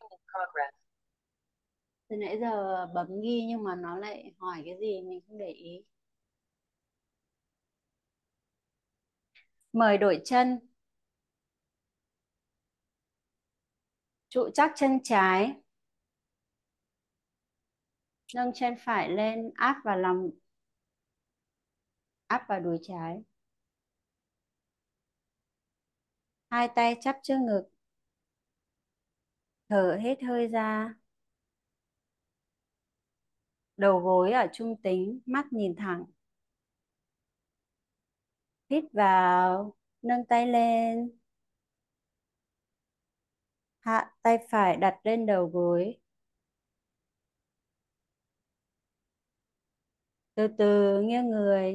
Từ nãy giờ bấm ghi nhưng mà nó lại hỏi cái gì mình không để ý. Mời đổi chân, trụ chắc chân trái, nâng chân phải lên, áp vào đùi trái. Hai tay chắp trước ngực, thở hết hơi ra. Đầu gối ở trung tính, mắt nhìn thẳng. Hít vào, nâng tay lên, hạ tay phải đặt lên đầu gối. Từ từ nghiêng người,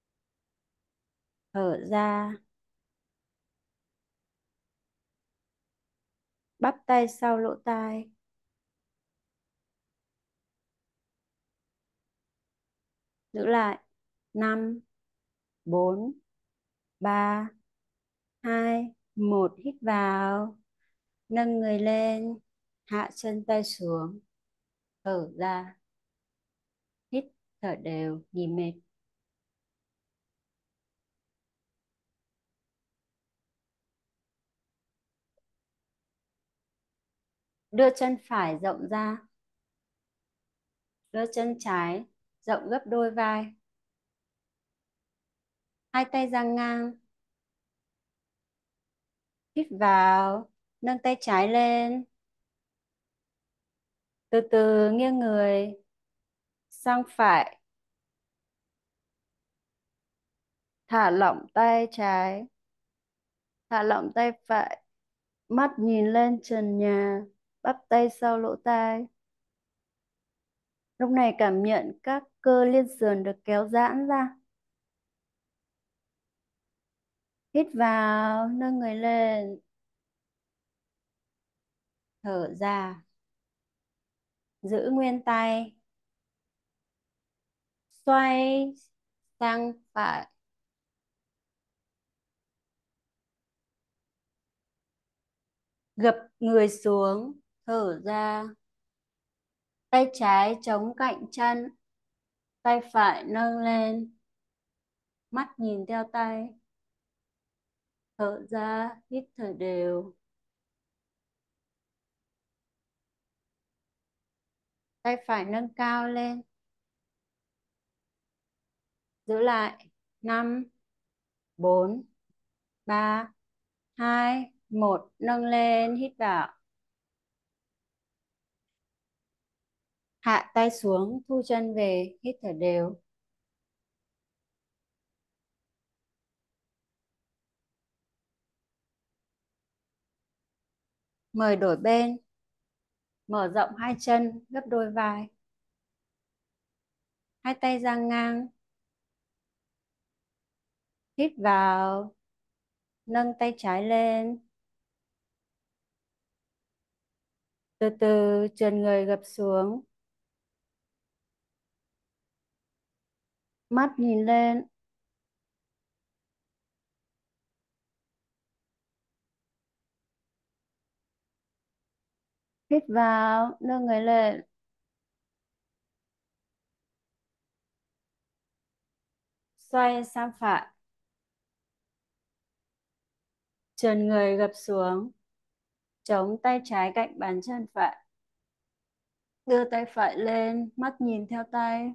thở ra, bắp tay sau lỗ tai. Giữ lại. 5, 4, 3, 2, 1. Hít vào, nâng người lên, hạ chân tay xuống, thở ra. Hít, thở đều, nghỉ mệt. Đưa chân phải rộng ra, đưa chân trái rộng gấp đôi vai. Hai tay dang ngang. Hít vào, nâng tay trái lên, từ từ nghiêng người sang phải, thả lỏng tay trái, thả lỏng tay phải, mắt nhìn lên trần nhà, bắp tay sau lỗ tai. Lúc này cảm nhận các cơ liên sườn được kéo giãn ra. Hít vào, nâng người lên, thở ra. Giữ nguyên tay, xoay sang phải, gập người xuống, thở ra. Tay trái chống cạnh chân, tay phải nâng lên, mắt nhìn theo tay, thở ra, hít thở đều. Tay phải nâng cao lên, giữ lại. 5, 4, 3, 2, 1. Nâng lên, hít vào, hạ tay xuống, thu chân về, hít thở đều. Mời đổi bên, mở rộng hai chân gấp đôi vai. Hai tay dang ngang. Hít vào, nâng tay trái lên, từ từ trườn người gập xuống, mắt nhìn lên. Hít vào, nâng người lên, xoay sang phải, trườn người gập xuống, chống tay trái cạnh bàn chân phải. Đưa tay phải lên, mắt nhìn theo tay,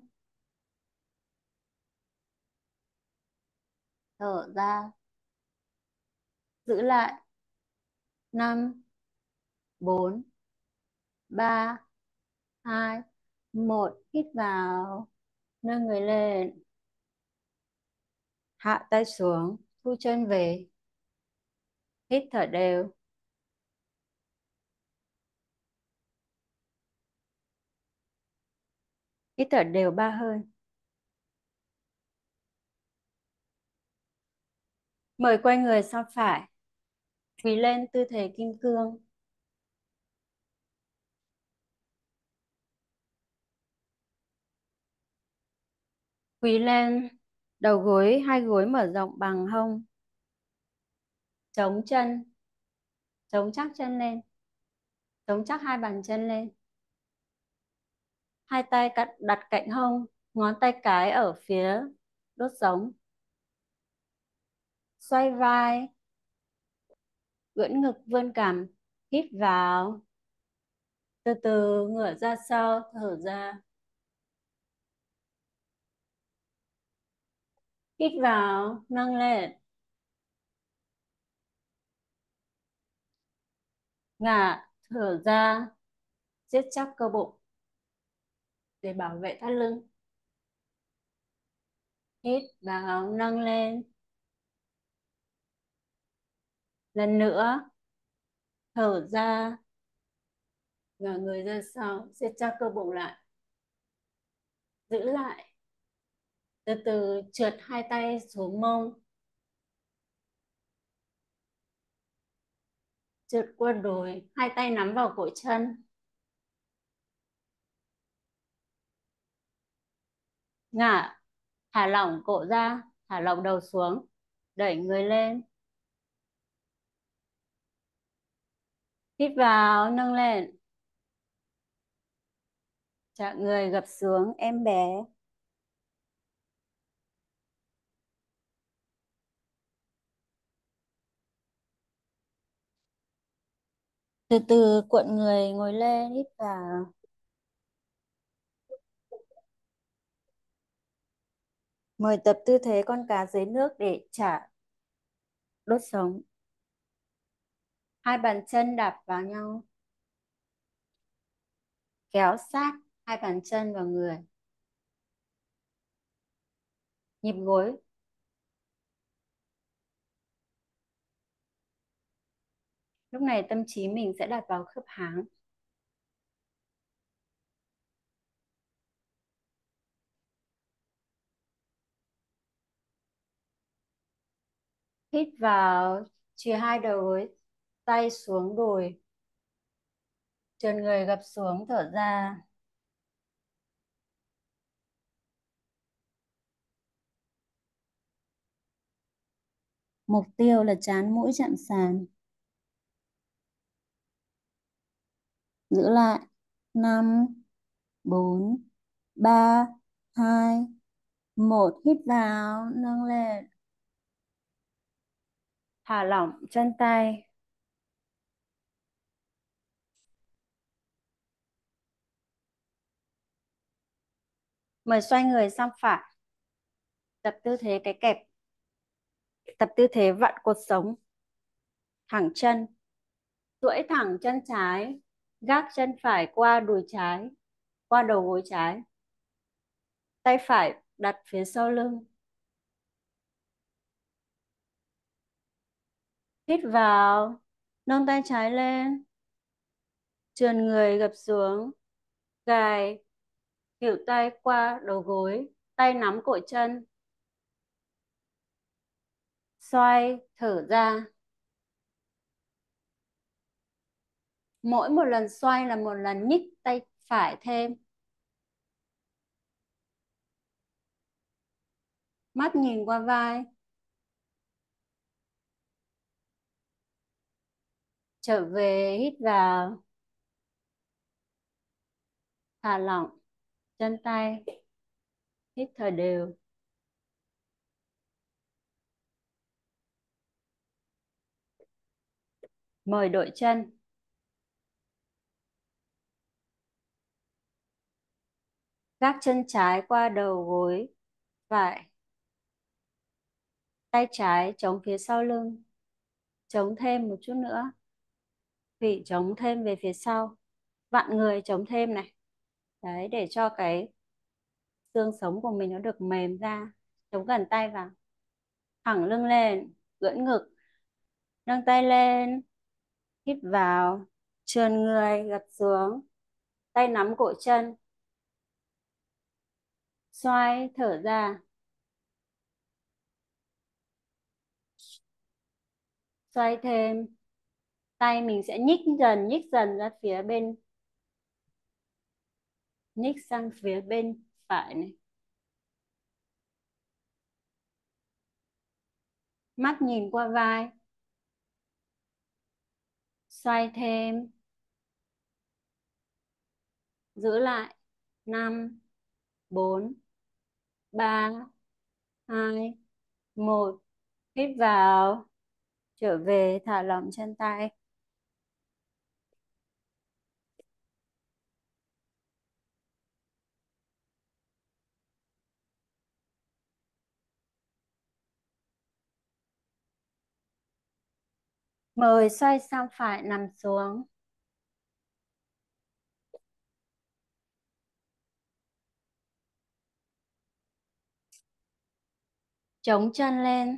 thở ra, giữ lại. 5, 4, 3, 2, 1. Hít vào, nâng người lên, hạ tay xuống, thu chân về, hít thở đều. Hít thở đều 3 hơi. Mời quay người sang phải, quỳ lên tư thế kim cương. Quỳ lên, đầu gối, hai gối mở rộng bằng hông, chống chân, chống chắc chân lên. Chống chắc hai bàn chân lên. Hai tay đặt cạnh hông, ngón tay cái ở phía đốt sống. Xoay vai, ưỡn ngực vươn cằm, hít vào, từ từ ngửa ra sau, thở ra. Hít vào, nâng lên, ngả, thở ra, siết chắc cơ bụng để bảo vệ thắt lưng. Hít vào, nâng lên. Lần nữa, thở ra, ngả người ra sau, siết chắc cơ bụng lại. Giữ lại, từ từ trượt hai tay xuống mông, trượt qua đùi, hai tay nắm vào cổ chân. Ngả, thả lỏng cổ ra, thả lỏng đầu xuống, đẩy người lên. Hít vào, nâng lên. Chạm người gập xuống, em bé. Từ từ cuộn người ngồi lên, hít vào. Mời tập tư thế con cá dưới nước để trả đốt sống. Hai bàn chân đạp vào nhau, kéo sát hai bàn chân vào người. Nhịp gối. Lúc này tâm trí mình sẽ đặt vào khớp háng. Hít vào, chìa hai đầu gối, tay xuống đùi, trườn người gập xuống, thở ra. Mục tiêu là trán mũi chạm sàn. Giữ lại. 5, 4, 3, 2, 1. Hít vào, nâng lên. Thả lỏng chân tay. Mời xoay người sang phải. Tập tư thế cái kẹp. Tập tư thế vặn cột sống. Thẳng chân. Duỗi thẳng chân trái. Gác chân phải qua đùi trái. Qua đầu gối trái. Tay phải đặt phía sau lưng. Hít vào. Nâng tay trái lên. Trườn người gập xuống. Gài khuỷu tay qua đầu gối. Tay nắm cổ chân. Xoay, thở ra. Mỗi một lần xoay là một lần nhích tay phải thêm. Mắt nhìn qua vai. Trở về, hít vào. Thả lỏng chân tay. Hít thở đều. Mời đội chân. Gác chân trái qua đầu gối phải. Tay trái chống phía sau lưng. Chống thêm một chút nữa. Vị chống thêm về phía sau. Vặn người chống thêm này. Đấy, để cho cái xương sống của mình nó được mềm ra. Chống gần tay vào. Thẳng lưng lên. Ưỡn ngực. Nâng tay lên. Hít vào. Trườn người gật xuống. Tay nắm cổ chân. Xoay, thở ra. Xoay thêm. Tay mình sẽ nhích dần ra phía bên, nhích sang phía bên phải này. Mắt nhìn qua vai. Xoay thêm. giữ lại. 5, 4, 3, 2, 1. Hít vào, trở về, thả lỏng chân tay. Mời xoay sang phải, nằm xuống. Chống chân lên,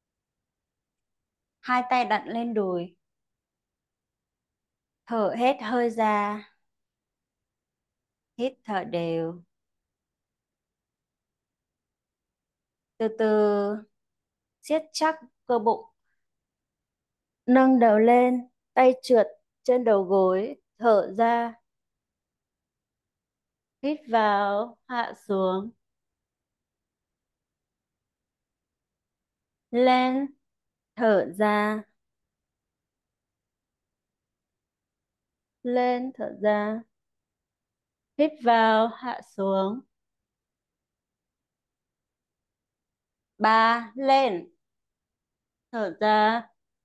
hai tay đặt lên đùi. Thở hết hơi ra, hít thở đều. Từ từ siết chắc cơ bụng, nâng đầu lên, tay trượt trên đầu gối, thở ra. Hít vào, hạ xuống, lên, thở ra, lên, thở ra. Hít vào, hạ xuống. 3, lên, thở ra,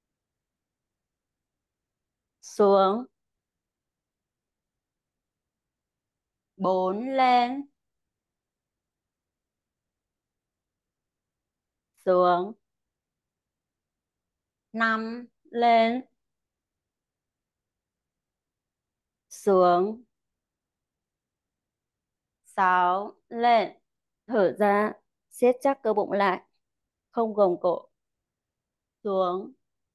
xuống. 4, lên, xuống. 5, lên, xuống. 6, lên, thở ra, siết chắc cơ bụng lại, không gồng cổ, xuống.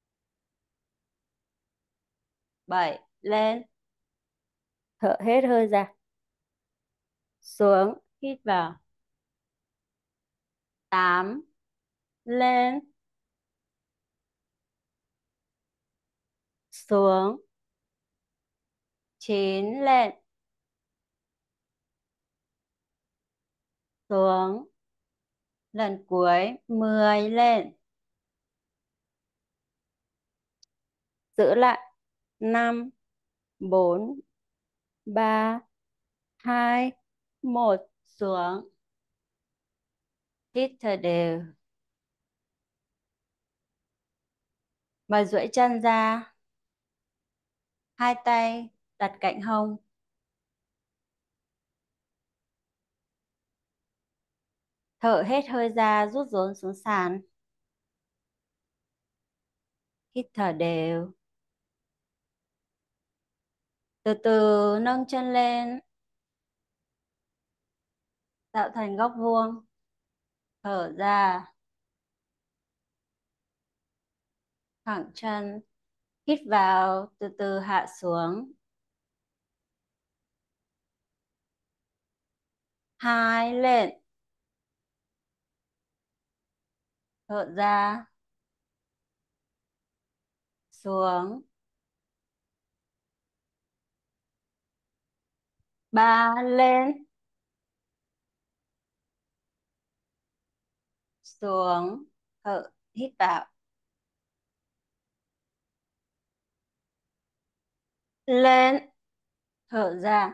7, lên, thở hết hơi ra, xuống. Hít vào. 8, lên, xuống. 9, lên, xuống. Lần cuối. 10, lên, giữ lại. 5, 4, 3, 2, 1, xuống. Hít thở đều. Mà duỗi chân ra, hai tay đặt cạnh hông. Thở hết hơi ra, rút rốn xuống sàn. Hít thở đều. Từ từ nâng chân lên, tạo thành góc vuông. Thở ra, thẳng chân. Hít vào, từ từ hạ xuống. 2, lên. Thở ra, xuống. 3, lên, xuống. Thở, hít vào, lên, thở ra,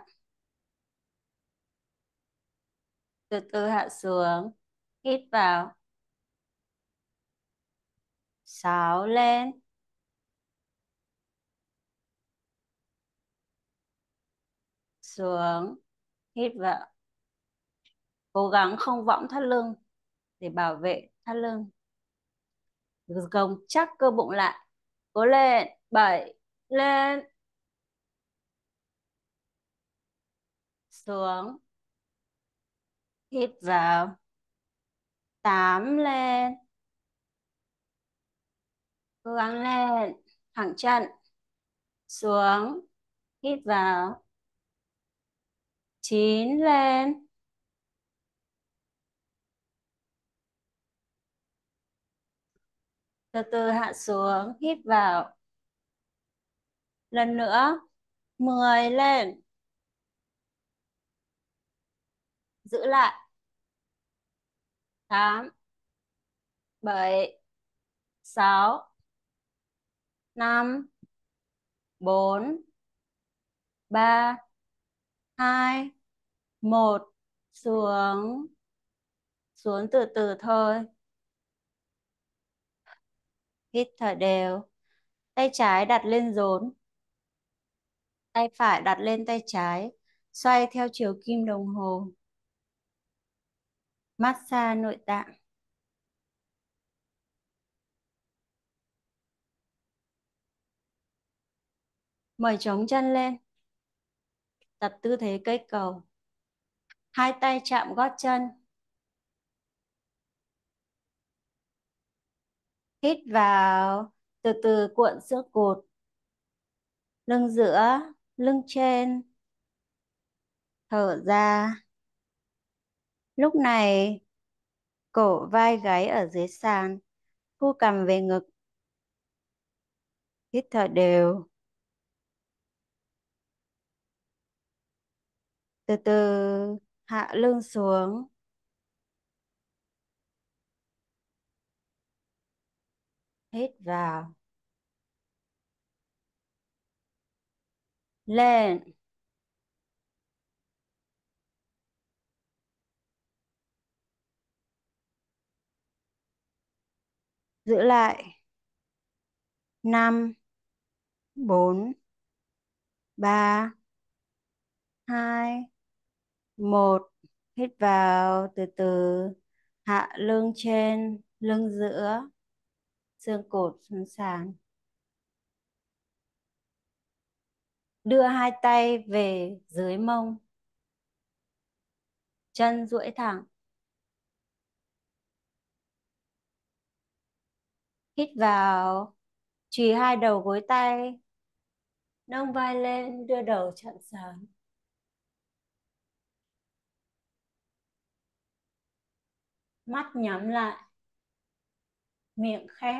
từ từ hạ xuống. Hít vào. 6, lên, xuống. Hít vào. Cố gắng không võng thắt lưng để bảo vệ thắt lưng. Gồng chắc cơ bụng lại. Cố lên. 7, lên, xuống. Hít vào. 8, lên, cố gắng lên, thẳng chân, xuống. Hít vào. 9, lên, từ từ hạ xuống. Hít vào. Lần nữa. 10, lên, giữ lại. 8, 7, 6, 5, 4, 3, hai, một. Xuống. Xuống từ từ thôi. Hít thở đều. Tay trái đặt lên rốn, tay phải đặt lên tay trái, xoay theo chiều kim đồng hồ. Massage nội tạng. Mời chống chân lên, tập tư thế cây cầu. Hai tay chạm gót chân. Hít vào, từ từ cuộn xương cụt, lưng giữa, lưng trên. Thở ra. Lúc này, cổ vai gáy ở dưới sàn, thu cằm về ngực. Hít thở đều. Từ từ hạ lưng xuống. Hít vào. Lên. Giữ lại. Năm, bốn, ba, hai, một. Hít vào từ từ, hạ lưng trên, lưng giữa, xương cột xuống sàn. Đưa hai tay về dưới mông, chân duỗi thẳng. Hít vào, chùy hai đầu gối tay, nâng vai lên, đưa đầu chạm sàn. Mắt nhắm lại, miệng khép.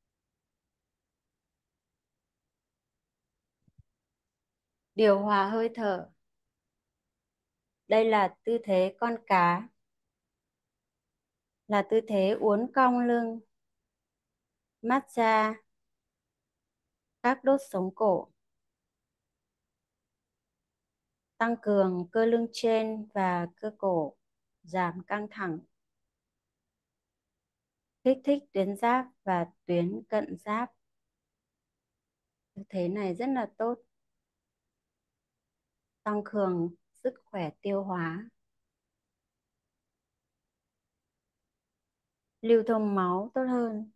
Điều hòa hơi thở. Đây là tư thế con cá, là tư thế uốn cong lưng, massage các đốt sống cổ, tăng cường cơ lưng trên và cơ cổ, giảm căng thẳng, kích thích tuyến giáp và tuyến cận giáp. Tư thế này rất là tốt, tăng cường sức khỏe tiêu hóa, lưu thông máu tốt hơn,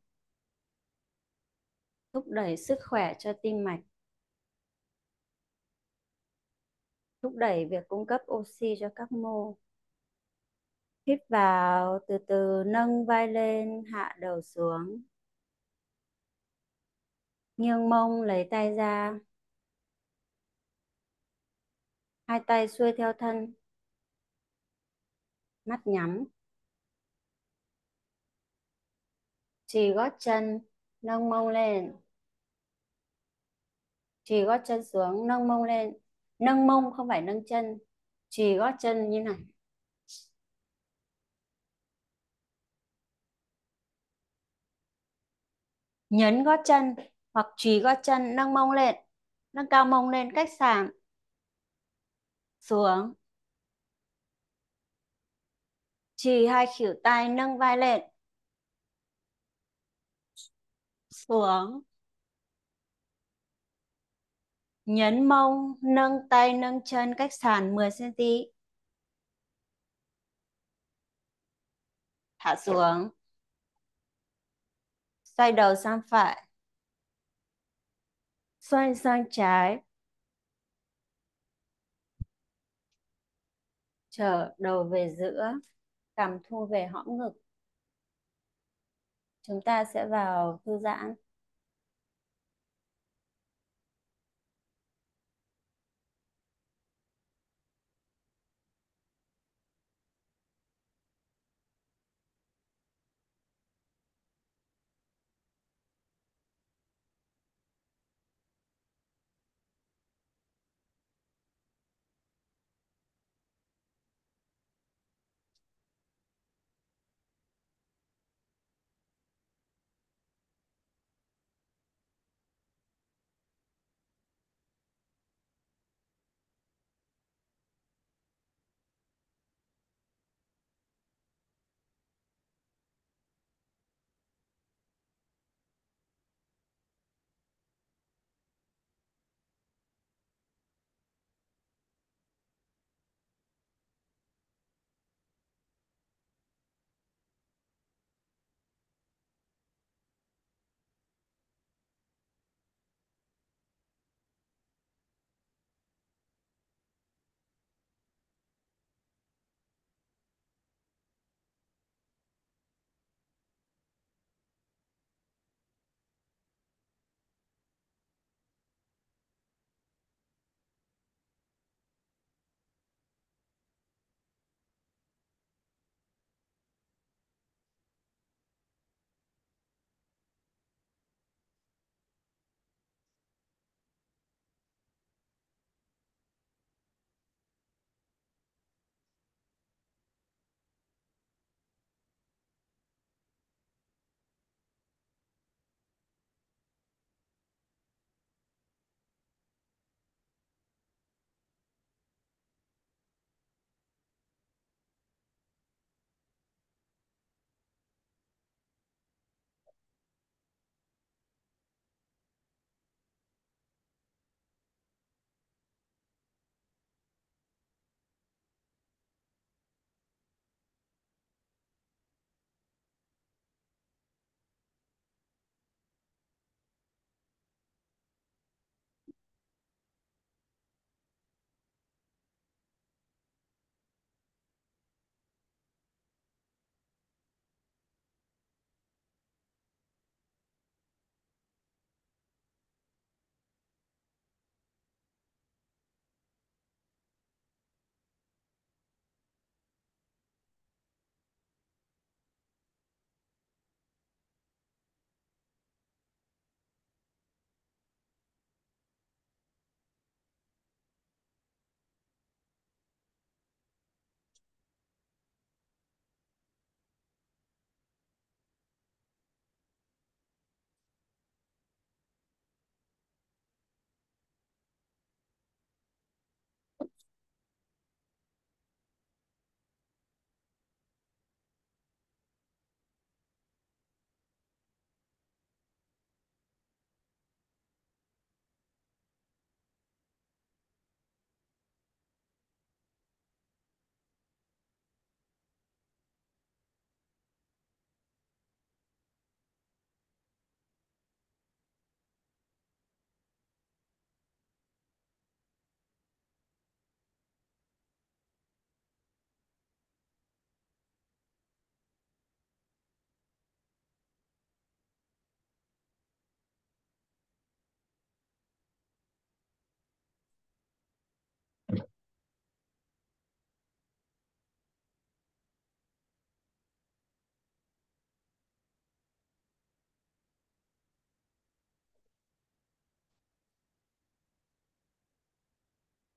thúc đẩy sức khỏe cho tim mạch, thúc đẩy việc cung cấp oxy cho các mô. Hít vào, từ từ nâng vai lên, hạ đầu xuống. Nghiêng mông lấy tay ra. Hai tay xuôi theo thân. Mắt nhắm. Chì gót chân, nâng mông lên. Chì gót chân xuống, nâng mông lên. Nâng mông không phải nâng chân. Chì gót chân như này. Nhấn gót chân hoặc chì gót chân, nâng mông lên. Nâng cao mông lên cách sàn. Xuống. Chì hai khuỷu tay, nâng vai lên. Xuống. Nhấn mông, nâng tay, nâng chân cách sàn 10 cm. Thả xuống. Xoay đầu sang phải. Xoay sang trái. Trở đầu về giữa. Cằm thu về hõm ngực. Chúng ta sẽ vào thư giãn.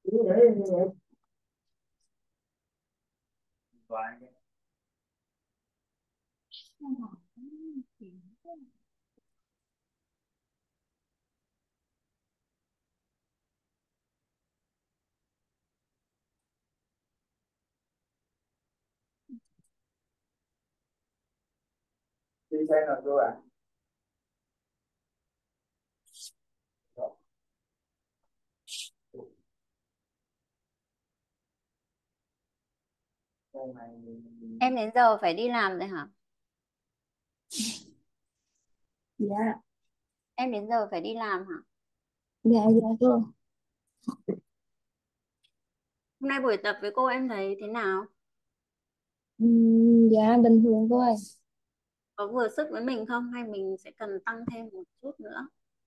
Em đến giờ phải đi làm rồi hả? Dạ. Em đến giờ phải đi làm hả? Dạ dạ cô. Hôm nay buổi tập với cô em thấy thế nào? Dạ bình thường cô ơi. Có vừa sức với mình không hay mình sẽ cần tăng thêm một chút nữa?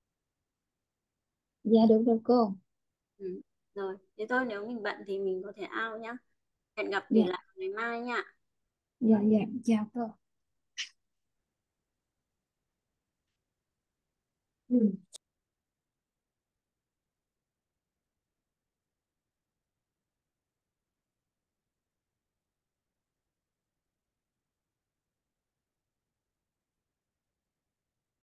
Dạ được rồi cô. Ừ. Rồi, thế thôi nếu mình bận thì mình có thể out nhá. Hẹn gặp Thủy Dạ lại ngày mai nha. dạ dạ chào cô. Ừ.